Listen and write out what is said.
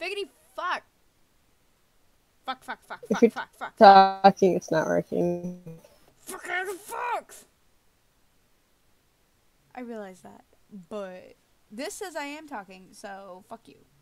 Figgity fuck. Fuck, fuck, fuck, If fuck, you're fuck, fuck, fuck. talking, it's not working. Fucking fucks! I realize that. But this says I am talking, so fuck you.